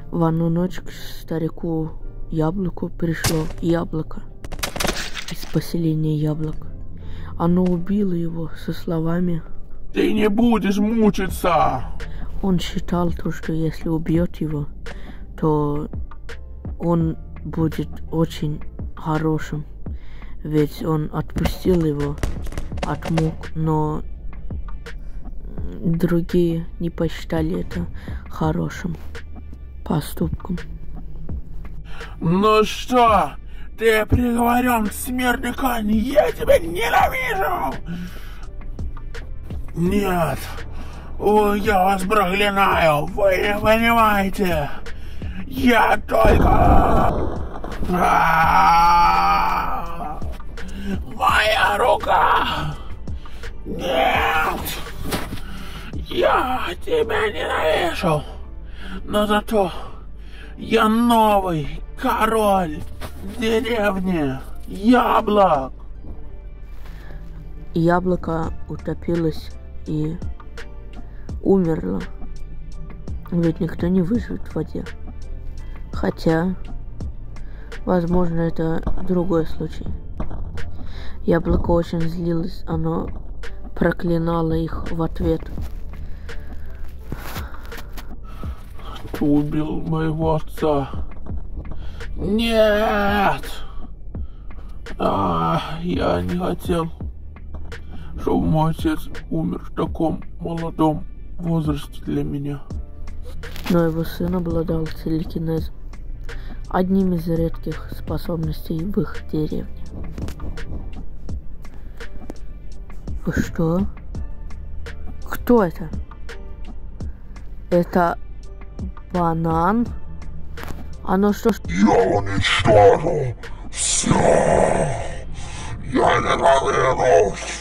В одну ночь к старику Яблоку пришло яблоко из поселения Яблок. Оно убило его со словами: «Ты не будешь мучиться!» Он считал то, что если убьет его, то он будет очень хорошим, ведь он отпустил его от мук, но другие не посчитали это хорошим поступком. «Ну что, ты приговорен к смертной казни, я тебя ненавижу!» «Нет, я вас проклинаю, вы не понимаете, я только... Моя рука! Нет! Я тебя ненавижу, но зато я новый король деревни Яблок!» Яблоко утопилось и умерло, ведь никто не выживет в воде. Хотя, возможно, это другой случай. Яблоко очень злилось, оно проклинало их в ответ. «Ты убил моего отца!» «Нет! Я не хотел, чтобы мой отец умер в таком молодом возрасте для меня». Но его сын обладал телекинезом, одним из редких способностей в их деревне. Вы что? Кто это? Это банан? Оно что? Я уничтожу все! Я ненавижу